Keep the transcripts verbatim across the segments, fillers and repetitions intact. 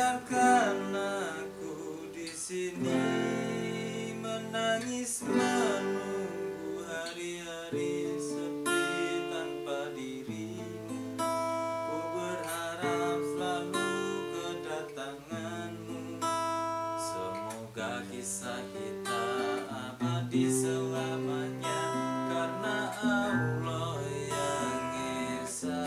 Biarkan aku di sini menangis menunggu hari-hari sepi tanpa dirimu. Ku berharap selalu kedatanganmu. Semoga kisah kita abadi selamanya karena Allah yang Esa.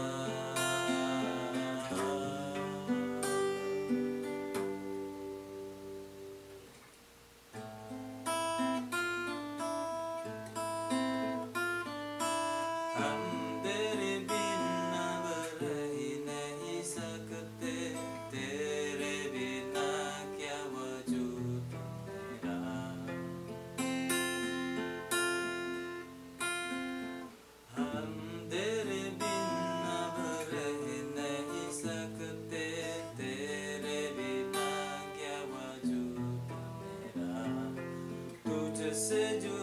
हम तेरे बिना रह नहीं सकते, तेरे बिना क्या वजूद मेरा। हम तेरे बिना रह नहीं सकते, तेरे बिना क्या वजूद मेरा। तुझसे जो